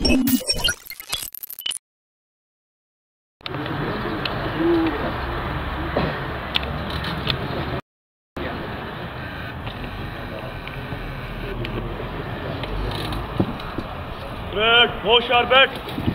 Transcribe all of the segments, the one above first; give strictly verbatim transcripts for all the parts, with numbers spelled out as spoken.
Red, hoşar bet.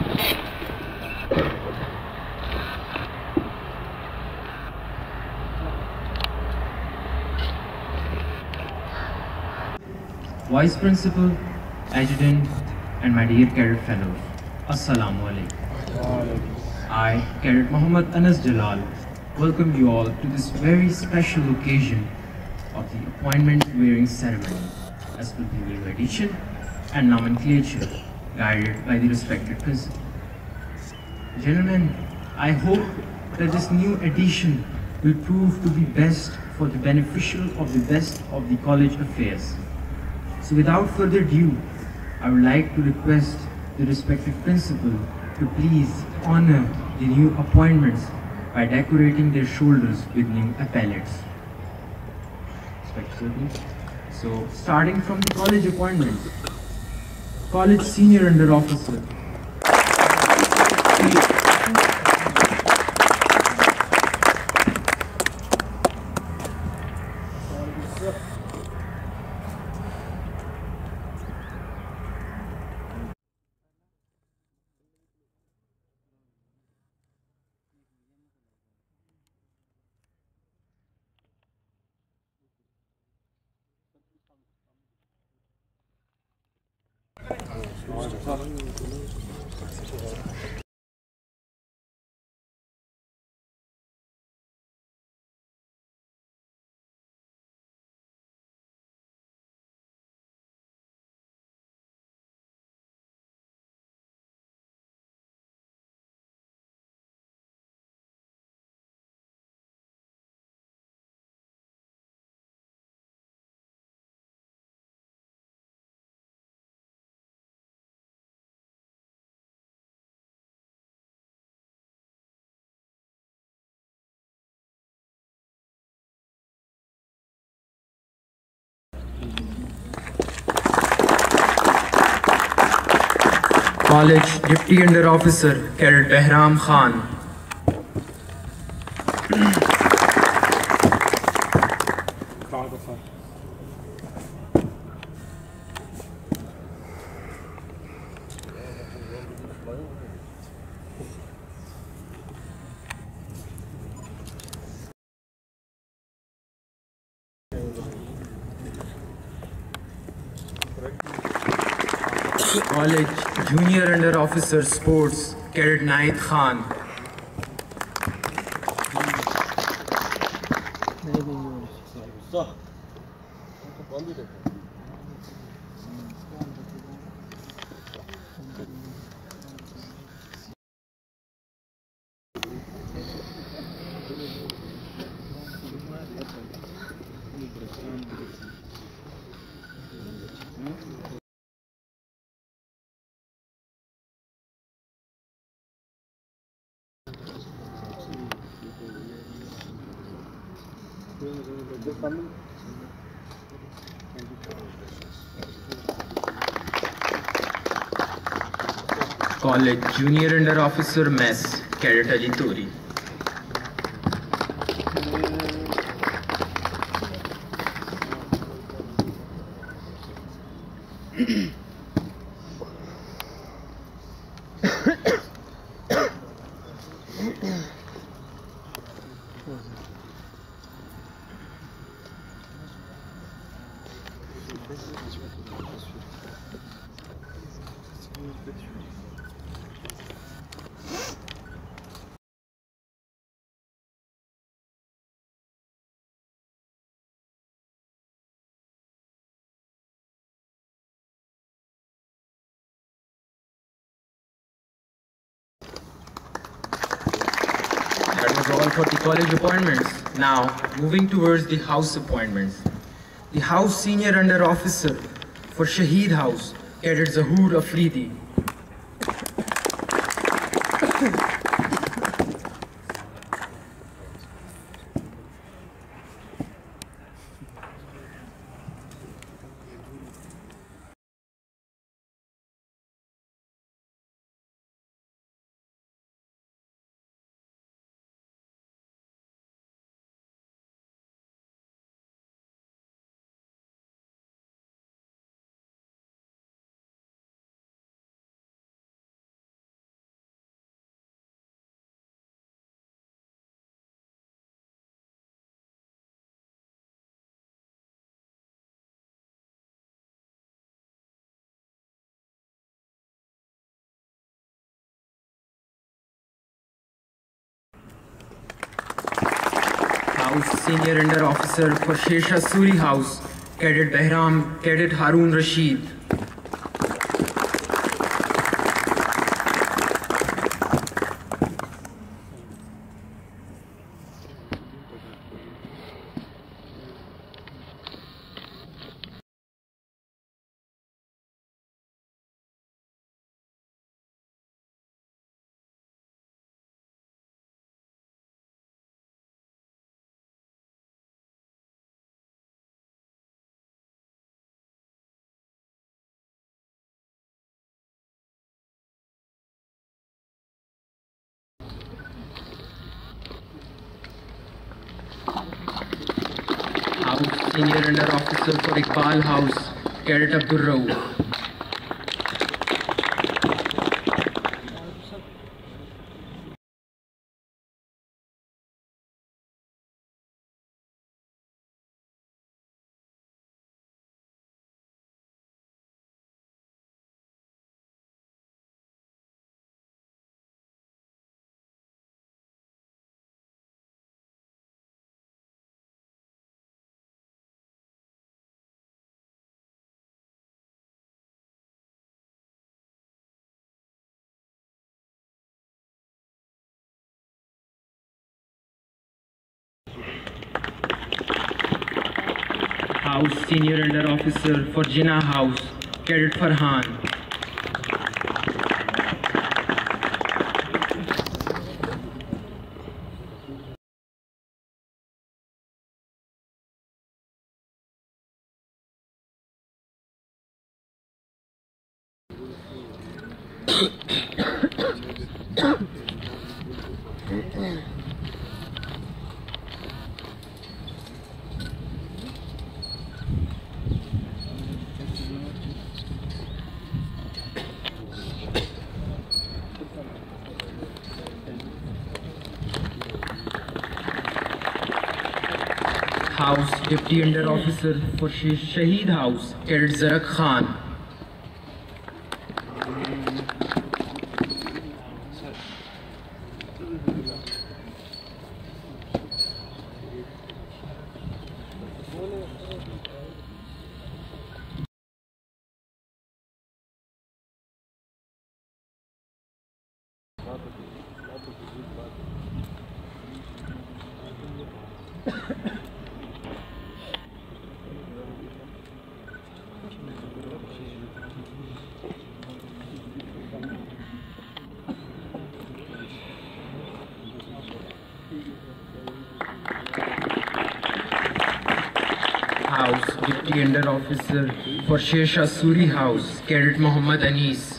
Vice Principal, Adjutant, and my dear Cadet Fellows, Assalamu Alaikum. I, Cadet Muhammad Anas Jalal, welcome you all to this very special occasion of the appointment wearing ceremony as per the new edition and nomenclature guided by the respected principal. Gentlemen, I hope that this new edition will prove to be best for the beneficial of the best of the college affairs. So without further ado, I would like to request the respective principal to please honor the new appointments by decorating their shoulders with new epaulets. So starting from the college appointments, College Senior Under Officer. College Deputy Under Officer, Cadet Behram Khan. College Junior Under Officer Sports, Cadet Naid Khan. College Junior Under Officer Mess, Cadet Ali Tori. That was all for the college appointments. Now, moving towards the house appointments. The House Senior Under Officer for Shaheed House, Cadet Zahoor Afridi. House Senior Under Officer for Sher-Shah Suri House, Cadet Behram, Cadet Haroon Rashid. House Senior Under Officer for Iqbal House, Cadet Abdur Rauf. House Senior Under Officer for Jinnah House, Cadet Farhan. House Deputy Under Officer for Shaheed House, Cadet Zarak Khan. House Deputy Under Officer for Sher-Shah Suri House, Cadet Muhammad Anis.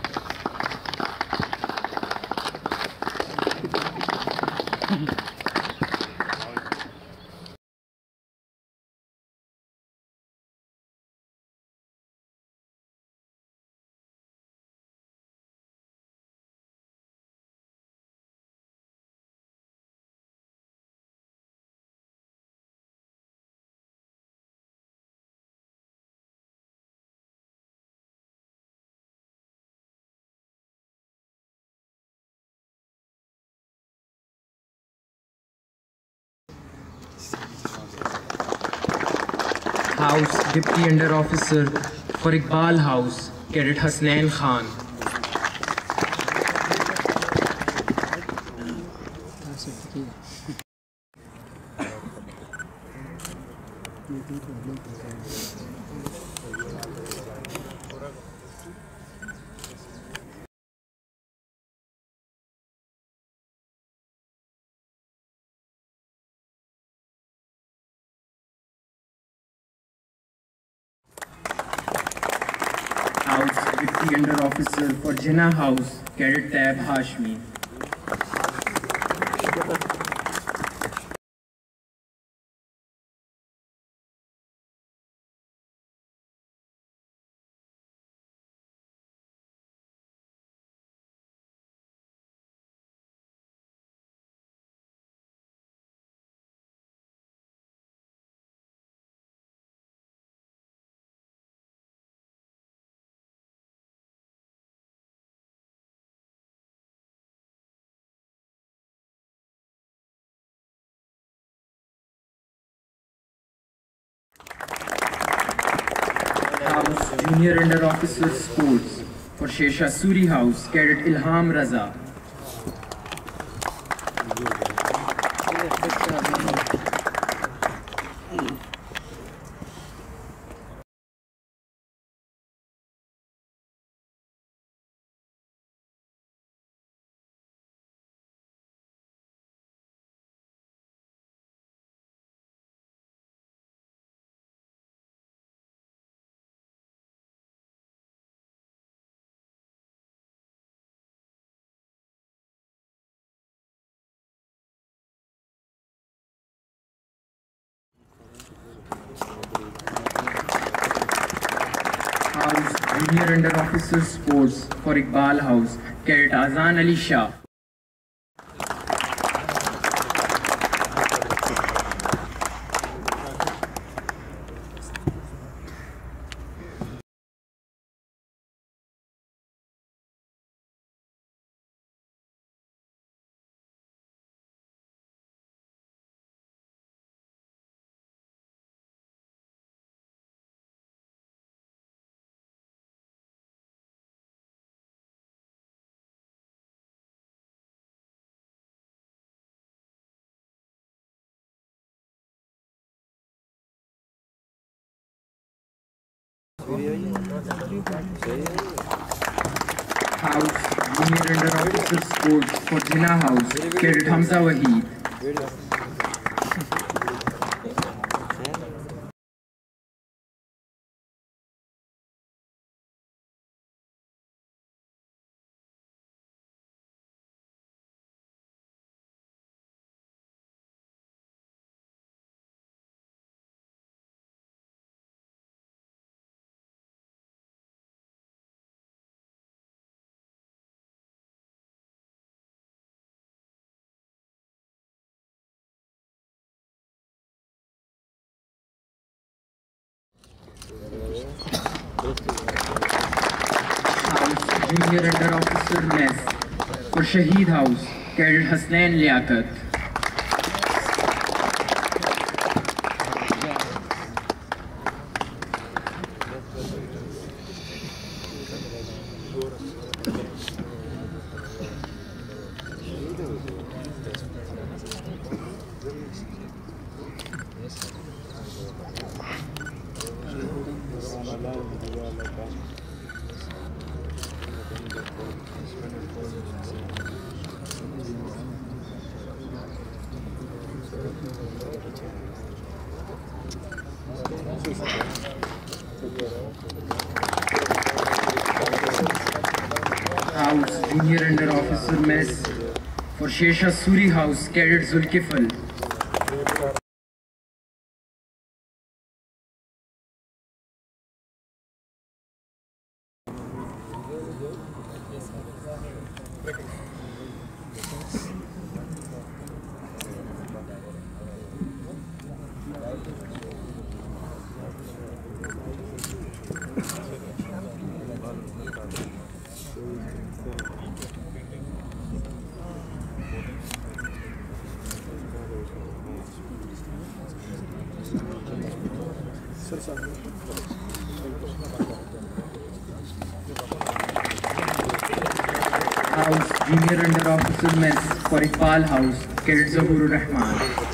House Deputy Under Officer for Iqbal House, Cadet Hasnain Khan. House Deputy Under Officer for Jinnah House, Cadet Taib Hashmi. House Junior Under Officer Sports for Shesha Suri House, Cadet Ilham Raza. House Junior Under Officer Sports for Iqbal House, Cadet Azan Ali Shah. House Junior Under Officer Sports for Jinnah House, Cadet Hamza Waheed. House Junior Under Officer Mess for Shaheed House, Cadet Hasnain Liaquat. House Junior Under Officer Mess for Shesha Suri House, Cadet Zulkifl. House Junior Under Officer Mess for Iqbal House, Cadet Zahurur Rahman.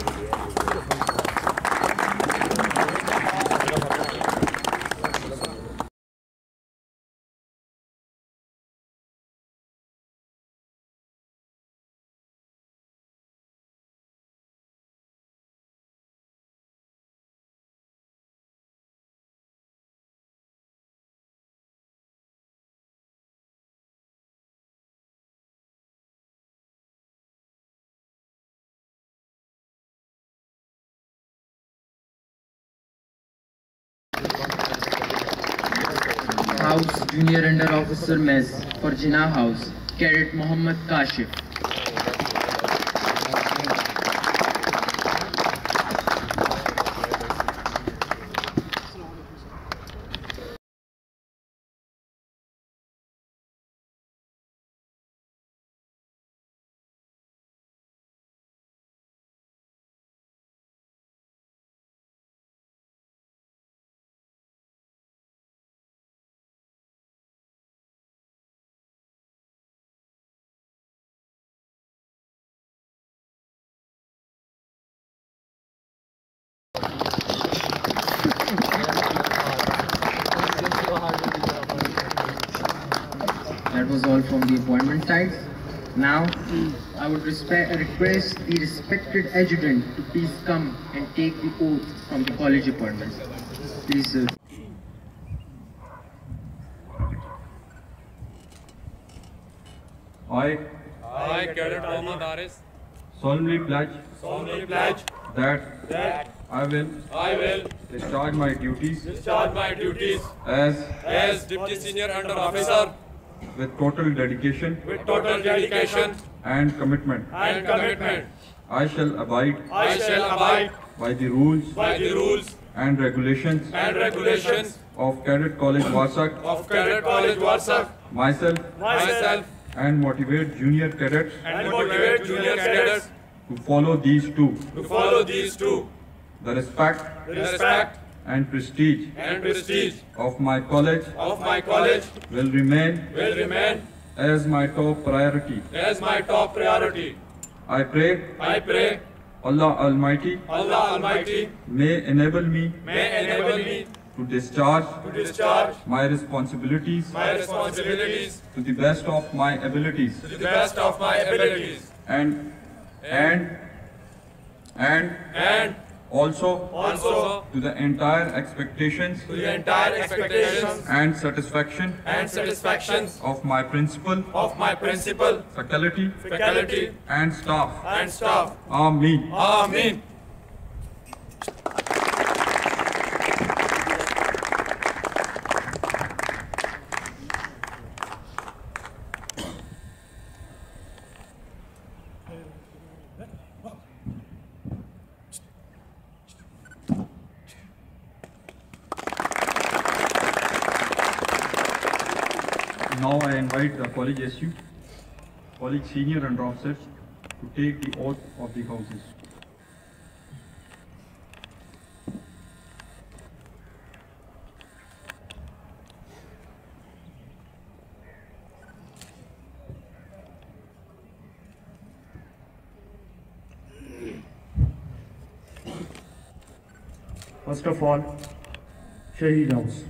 House Junior Under Officer Mess for Jinnah House, Cadet Muhammad Kashif. That was all from the appointment sides. Now, I would respe- request the respected adjutant to please come and take the oath from the college appointments. Please, sir. I, I, Cadet Mohammad Aris, solemnly pledge solemnly pledge that that I will I will discharge my duties discharge my duties as as Deputy Senior Under Officer with total dedication with total dedication and commitment. and commitment. I shall abide I shall abide by the rules by the rules and regulations and regulations of Cadet College Warsak, of Cadet College Warsak, myself myself, and motivate junior cadets and motivate junior cadets to follow these two: to follow these two: the respect the respect and prestige and prestige of my college of my college will remain will remain as my top priority. as my top priority. I pray I pray Allah Almighty Allah Almighty may enable me may enable me to discharge to discharge my responsibilities my responsibilities to the best of my abilities, to the best of my abilities, and and and and also also to the entire expectations to the entire expectations and satisfaction and satisfactions of my principal, of my principal, faculty, faculty, and staff. and staff. Ameen. Ameen. Now I invite the college S U, college senior and officers to take the oath of the houses. First of all, Shaheed House.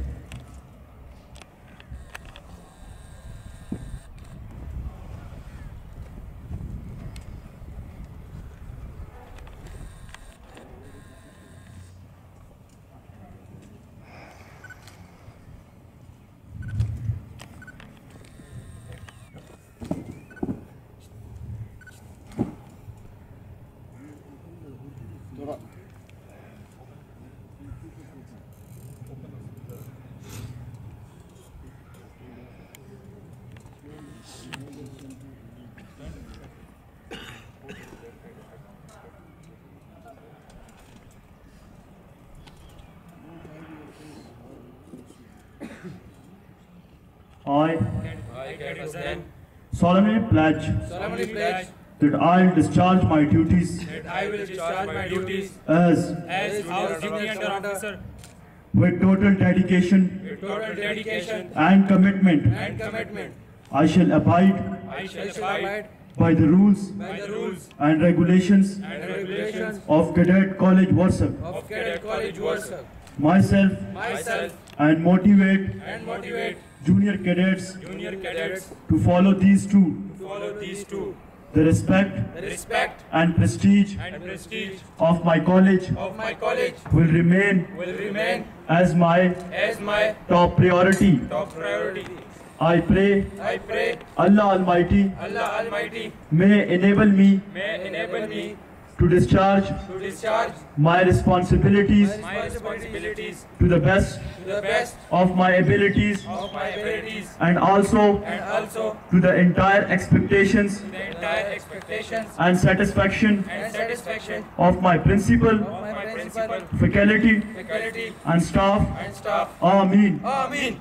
I I, Cadet Hussain, solemnly pledge solemnly pledge that I will discharge my duties that I will discharge my duties as as House Junior Under Officer with total dedication with total dedication and commitment. and commitment. I shall abide I shall abide by the rules by the rules and regulations and regulations of Cadet College Warsak, of Cadet College Warsaw, myself myself, and motivate and motivate junior cadets junior cadets to follow these two: to follow these two: the respect the respect and prestige and prestige of my college of my college will remain will remain as my as my top priority. top priority. I pray I pray Allah Almighty Allah Almighty may enable me may enable me to discharge to discharge my responsibilities my responsibilities to the best to the best of my abilities of my abilities, and also and also to the entire expectations the entire expectations and satisfaction and satisfaction of my principal, of my principal, faculty faculty, and staff. and staff. Ameen. Ameen.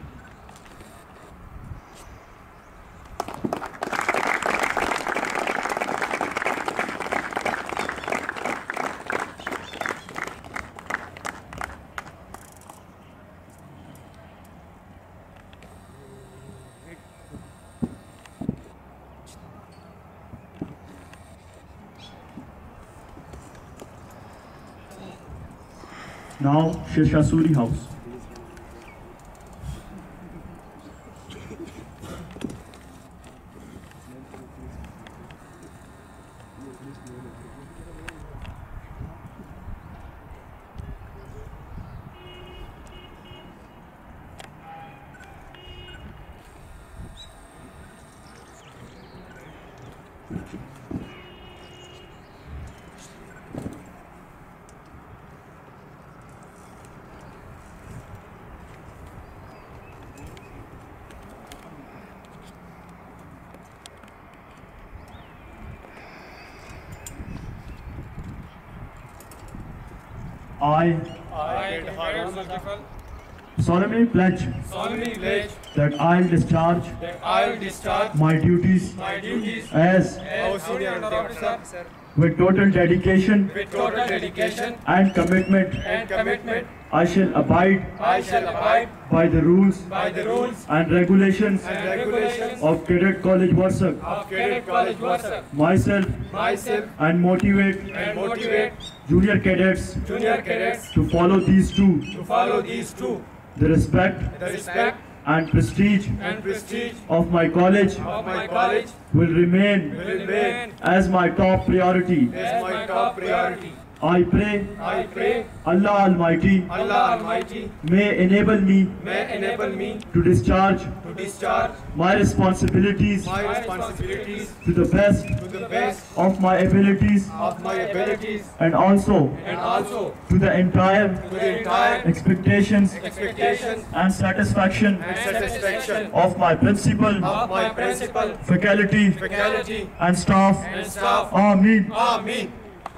Now Shirshasuri House. I I, Harun Multifal, solemnly pledge solemnly pledge that I'll discharge that I will discharge my duties my duties as as senior officer with total dedication with total dedication and commitment. and commitment. I shall abide I shall abide by the rules by the rules and regulations and regulations of Cadet College Warsak, of Cadet College Warsak, myself myself and motivate and motivate junior cadets junior cadets to follow these two: to follow these two, the respect the respect and prestige and prestige of my college of my college will remain will remain as my top priority. as my top priority. I pray I pray Allah Almighty Allah Almighty may enable me may enable me to discharge to discharge my responsibilities my responsibilities to the best to the best of my abilities of my abilities and also and also to the entire to the entire expectations expectations and satisfaction and satisfaction of my principal, of my principal, faculty faculty and staff. and staff. Ameen. Ameen.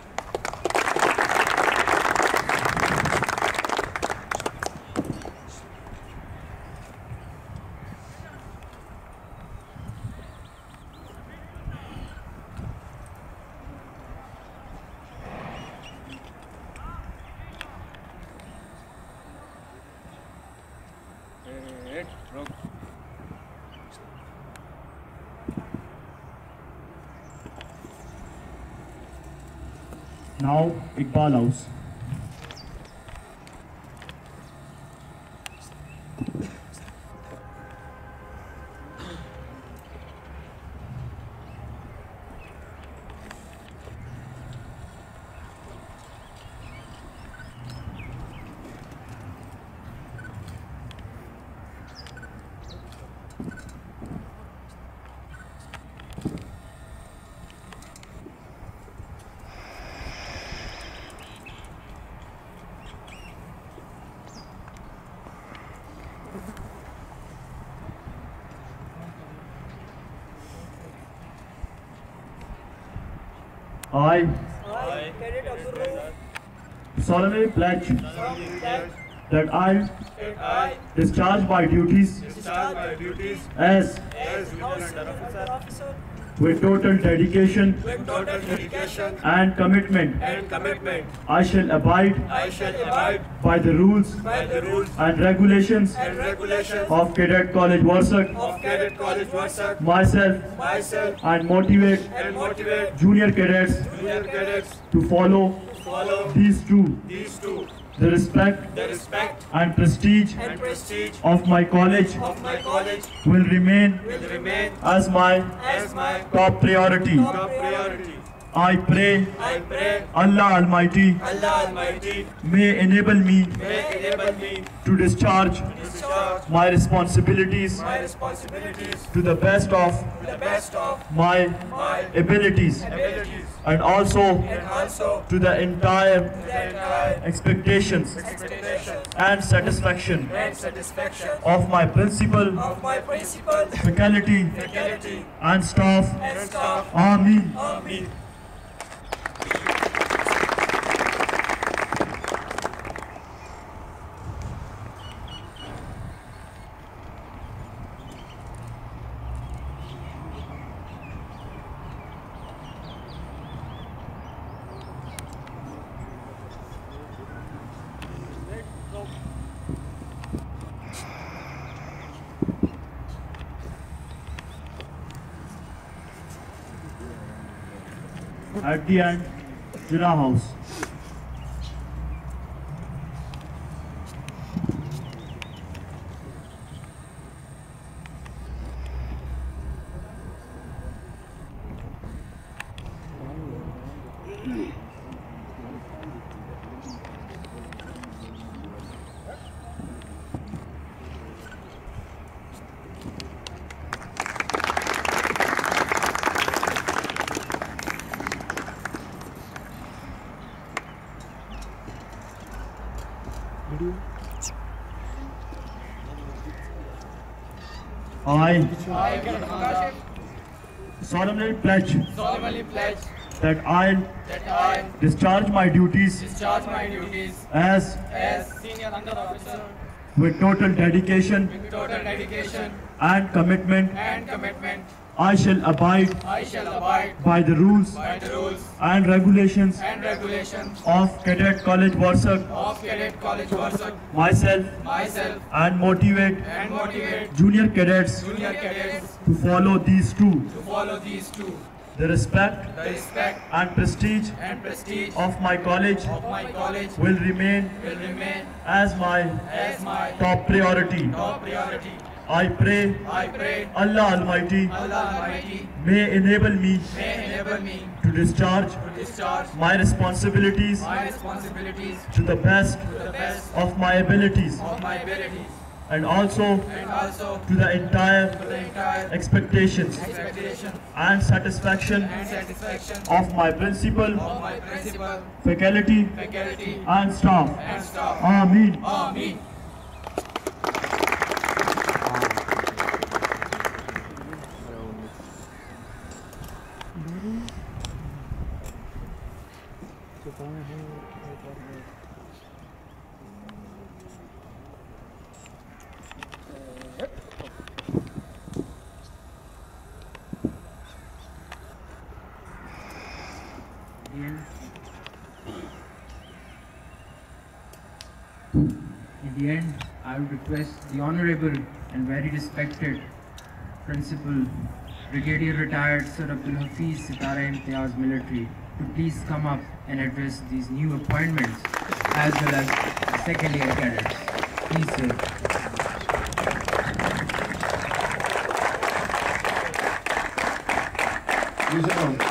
Now Iqbal House. I solemnly pledge that I I discharge my duties discharge my duties as as Lieutenant Officer with total dedication with total dedication and commitment. and commitment. I shall abide I shall abide by the rules by the rules and regulations and regulations of Cadet College Warsak, of Cadet College Warsak, myself myself and motivate and motivate junior cadets junior cadets to follow to follow these two: these two, the respect the respect and prestige and prestige of my college of my college will remain will remain as my as my top priority. top priority. I pray I pray Allah Almighty Allah Almighty may enable me may enable me to discharge to discharge my responsibilities my responsibilities to the best of to the best of my my abilities abilities and also and also to the entire the entire expectations expectations and satisfaction and satisfaction of my principal, of my principal, faculty faculty and staff. and staff. Ameen. Ameen. At the end, Jinnah House. I I, Cadet Kashif, solemnly pledge solemnly pledge that I that I discharge my duties discharge my duties as as Senior Under Officer with total dedication with total dedication and commitment. and commitment. I shall abide I shall abide by the rules by the rules and regulations and regulations of Cadet College Warsak of Cadet College Warsak, myself myself, and motivate and motivate junior cadets junior cadets to follow these two: to follow these two: the respect the respect and prestige and prestige of my college of my college will remain will remain as my as my top priority. top priority. I pray I pray Allah Almighty Allah Almighty may enable me may enable me to discharge to discharge my responsibilities my responsibilities to the best to the best of my abilities, of my abilities, and also and also to the entire to the entire expectations expectation and satisfaction and satisfaction of my principal, of my principal, faculty faculty, and staff. and staff. Ameen. Ameen. In the end, I would request the Honorable and very respected Principal, Brigadier Retired Sir Abdul Hafiz Sitara Imtiaz Military to please come up and address these new appointments as well as the second year cadets. Please, sir. Please sit down.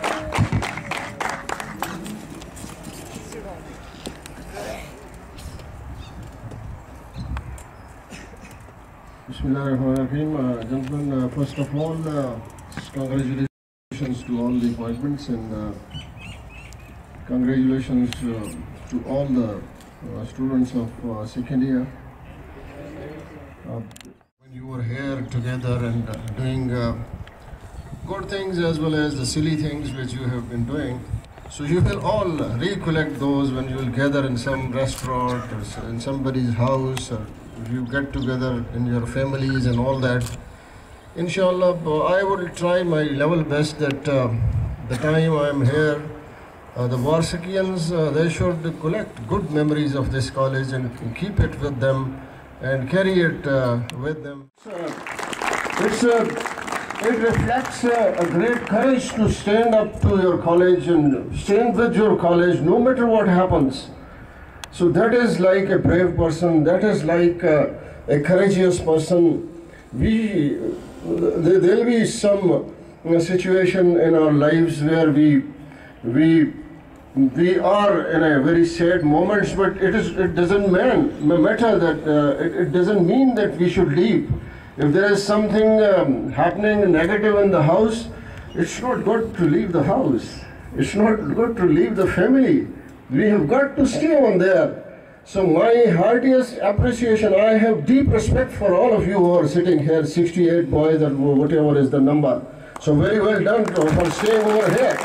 Bismillahirrahmanirrahim. Uh, gentlemen, uh, first of all, uh, congratulations to all the appointments, and uh, congratulations uh, to all the uh, students of uh, second year. Uh, when you were here together and uh, doing uh, good things as well as the silly things which you have been doing, so you will all recollect those when you will gather in some restaurant or s- in somebody's house, or you get together in your families and all that. Inshallah, uh, I will try my level best that uh, the time I am here, uh, the Warsakians, uh, they should collect good memories of this college and keep it with them and carry it uh, with them. It's a, it reflects a, a great courage to stand up to your college and stand with your college no matter what happens. So that is like a brave person, that is like a, a courageous person. We, there will be some uh, situation in our lives where we, we, we are in a very sad moments, but it is, it doesn't man, matter that, uh, it, it doesn't mean that we should leave. If there is something um, happening negative in the house, it's not good to leave the house. It's not good to leave the family. We have got to stay on there. So my heartiest appreciation, I have deep respect for all of you who are sitting here, sixty-eight boys or whatever is the number. So very well done for staying over here.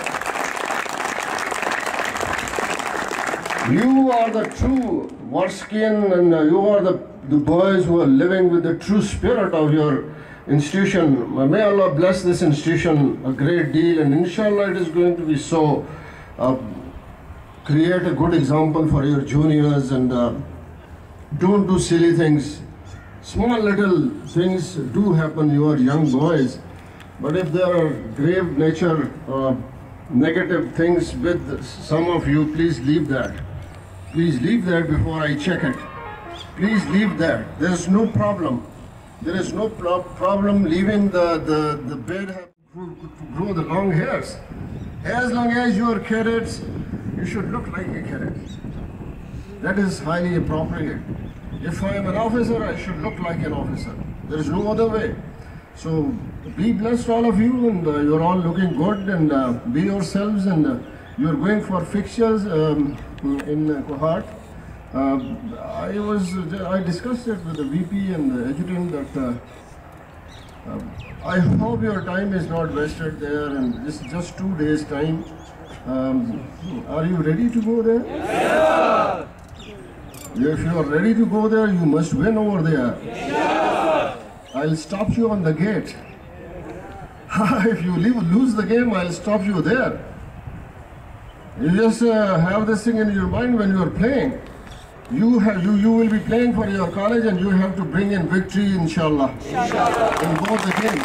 You are the true Warsakian, and uh, you are the, the boys who are living with the true spirit of your institution. May Allah bless this institution a great deal, and inshallah it is going to be so. Uh, create a good example for your juniors, and uh, don't do silly things. Small little things do happen, you are young boys, but if there are grave nature, uh, negative things with some of you, please leave that. Please leave that before I check it. Please leave that. There is no problem. There is no pro problem leaving the, the, the beard to grow the long hairs. As long as you are cadets, you should look like a cadet. That is highly appropriate. If I am an officer, I should look like an officer. There is no other way. So be blessed all of you, and uh, you're all looking good, and uh, be yourselves, and uh, you're going for fixtures um, in uh, Kohat. Uh, I was, I discussed it with the V P and the adjutant that uh, Um, I hope your time is not wasted there, and this is just two days' time. Um, are you ready to go there? Yeah. If you are ready to go there, you must win over there. Yeah. I'll stop you on the gate. If you leave, lose the game, I'll stop you there. You just uh, have this thing in your mind when you are playing. You, have, you, you will be playing for your college and you have to bring in victory, inshallah, inshallah. In both the games.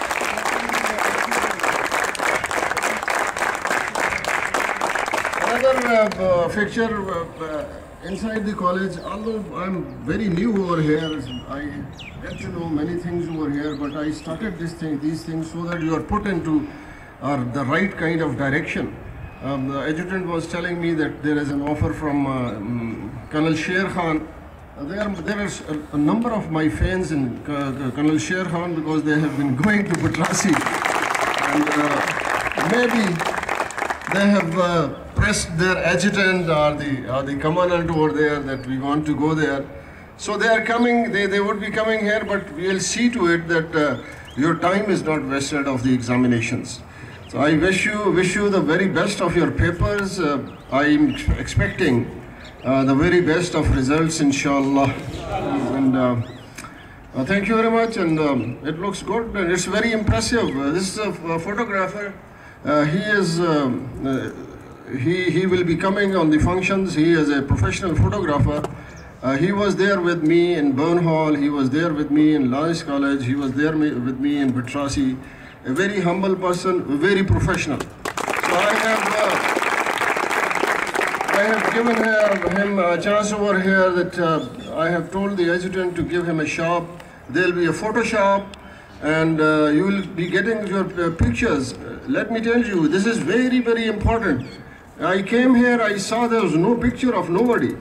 Another uh, uh, fixture uh, uh, inside the college, although I'm very new over here, I get to know many things over here, but I started this thing, these things so that you are put into uh, the right kind of direction. Um, the adjutant was telling me that there is an offer from uh, um, Colonel Sher Khan. Uh, there, there is a, a number of my fans in uh, Colonel Sher Khan because they have been going to Batrasi, and uh, maybe they have uh, pressed their adjutant or the, or the commandant over there that we want to go there. So they are coming, they, they would be coming here, but we will see to it that uh, your time is not wasted of the examinations. So I wish you, wish you the very best of your papers. Uh, I am expecting uh, the very best of results, inshallah. And uh, uh, thank you very much, and um, it looks good and it's very impressive. Uh, this is a, a photographer. Uh, he is, um, uh, he, he will be coming on the functions. He is a professional photographer. Uh, he was there with me in Burnhall. He was there with me in Lawrence College. He was there me, with me in Batrasi. A very humble person, very professional. So I have, uh, I have given her, him a chance over here that uh, I have told the adjutant to give him a shop. There will be a photo shop, and uh, you will be getting your uh, pictures. Uh, let me tell you, this is very, very important. I came here, I saw there was no picture of nobody.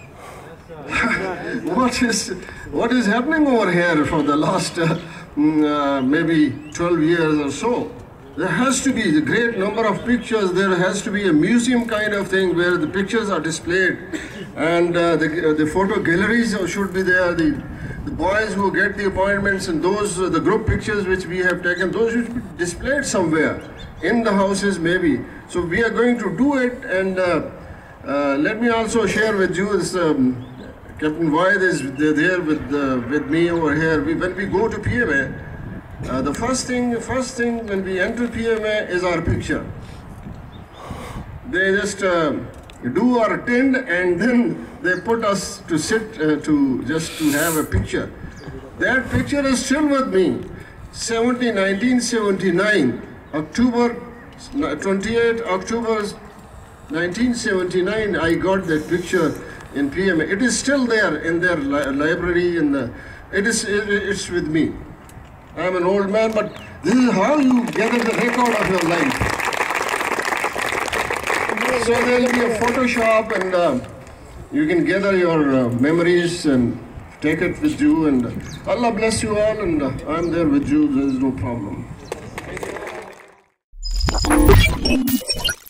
what is what is happening over here for the last uh, uh, maybe twelve years or so? There has to be a great number of pictures. There has to be a museum kind of thing where the pictures are displayed, and uh, the, uh, the photo galleries should be there. The, the boys who get the appointments and those uh, the group pictures which we have taken, those should be displayed somewhere in the houses maybe. So we are going to do it, and uh, uh, let me also share with you this. Um, Captain Vaid is there with uh, with me over here. We, when we go to P M A, uh, the first thing, first thing when we enter P M A is our picture. They just uh, do our attend, and then they put us to sit uh, to just to have a picture. That picture is still with me. nineteen seventy-nine, October twenty-eighth, October nineteen seventy-nine. I got that picture in P M A. It is still there in their li library. In the, it is it, it's with me. I am an old man, but this is how you gather the record of your life. So there will be a Photoshop, and uh, you can gather your uh, memories and take it with you. And uh, Allah bless you all, and uh, I am there with you. There is no problem.